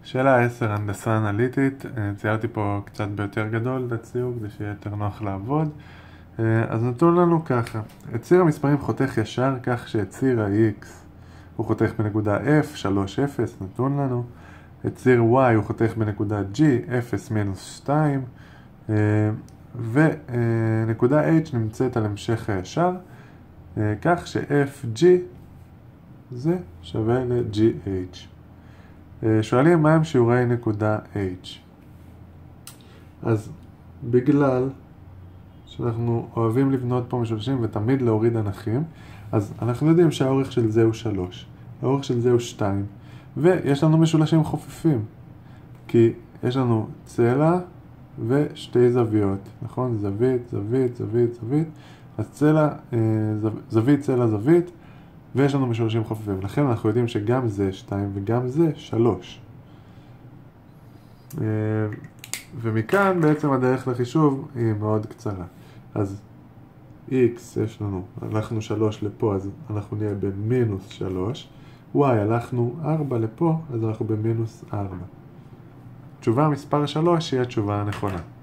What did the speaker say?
שאלה 10, הנדסה אנליטית. ציירתי פה קצת ביותר גדול את הציור כדי שיהיה יותר נוח לעבוד. אז נתון לנו ככה, את ציר המספרים חותך ישר כך שאת ציר ה-X הוא חותך בנקודה F, 3, 0, נתון לנו. את ציר Y הוא חותך בנקודה G, 0, מינוס 2, ונקודה H נמצאת על המשך הישר, כך ש-FG זה שווה ל-GH. שואלים מה הם שיעורי נקודה H. אז בגלל שאנחנו אוהבים לבנות פה משולשים ותמיד להוריד אנכים, אז אנחנו יודעים שהאורך של זה הוא 3, האורך של זה הוא 2, ויש לנו משולשים חופפים, כי יש לנו צלע ושתי זוויות, נכון? זווית, זווית, זווית, זווית, אז צלע, זווית, צלע, זווית, ויש לנו משולשים חופפים. לכן אנחנו יודעים שגם זה 2 וגם זה 3. ומכאן בעצם הדרך לחישוב היא מאוד קצרה. אז x יש לנו, הלכנו 3 לפה, אז אנחנו נהיה במינוס 3. y הלכנו 4 לפה, אז אנחנו במינוס 4. תשובה מספר 3 היא התשובה הנכונה.